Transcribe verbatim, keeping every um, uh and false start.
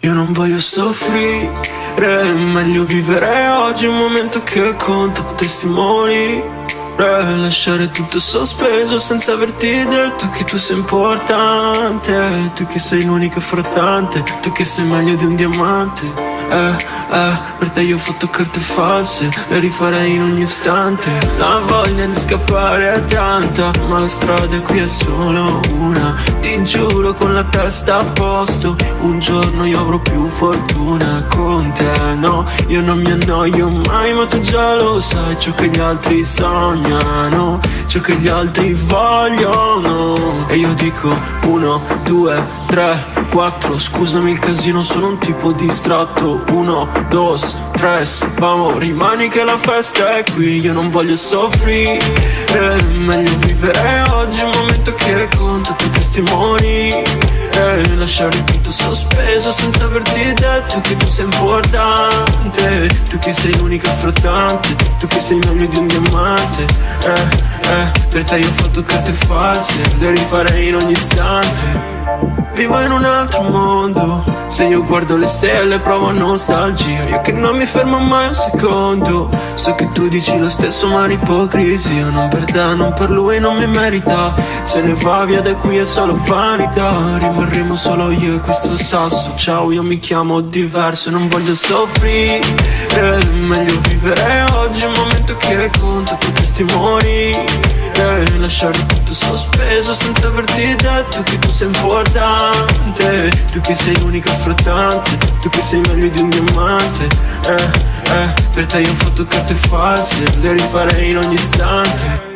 Io non voglio soffrire, è meglio vivere oggi un momento che conta. Testimoni, lasciare tutto sospeso senza averti detto che tu sei importante. Tu che sei l'unica frattante, tu che sei meglio di un diamante. Eh, eh, per te io ho fatto carte false, le rifarei in ogni istante. La voglia di scappare è tanta, ma la strada qui è solo una. Ti giuro con la testa a posto, un giorno io avrò più fortuna con te. No, io non mi annoio mai, ma tu già lo sai ciò che gli altri sognano, ciò che gli altri vogliono. E io dico uno, due, tre, quattro. Scusami il casino, sono un tipo distratto. Uno, dos, tres, vamo, rimani che la festa è qui. Io non voglio soffrire, è meglio vivere oggi un momento che conta. Tu testimoni, eh, lasciare tutto sospeso senza averti detto che tu sei importante. Tu che sei l'unica frattante, tu che sei meglio di un diamante. Eh, eh, per te io ho fatto carte false, le rifarei in ogni istante. Vivo in un altro mondo, se io guardo le stelle provo nostalgia. Io che non mi fermo mai un secondo, so che tu dici lo stesso ma l'ipocrisia non per te, non per lui, non mi merita. Se ne va via da qui è solo vanità, rimarremo solo io e questo sasso. Ciao, io mi chiamo diverso e non voglio soffrire, è meglio vivere oggi un momento che conta. Tu testimoni, eh, lasciare tutto sospeso senza averti detto che tu sei importante. Tu che sei l'unica frattante, tu che sei meglio di un diamante. Eh, eh, per te io ho fatto carte false, le rifarei in ogni istante.